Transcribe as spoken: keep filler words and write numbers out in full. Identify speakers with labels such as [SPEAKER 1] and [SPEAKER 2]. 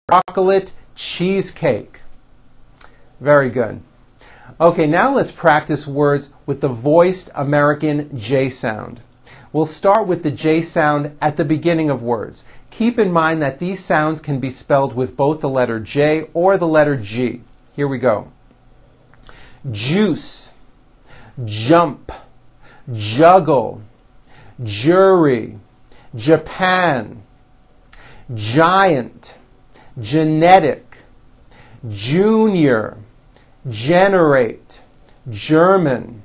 [SPEAKER 1] chocolate cheesecake. Very good. Okay, now let's practice words with the voiced American J sound. We'll start with the J sound at the beginning of words. Keep in mind that these sounds can be spelled with both the letter J or the letter G. Here we go. Juice, jump, juggle, jury, Japan, giant, genetic, junior, generate, German,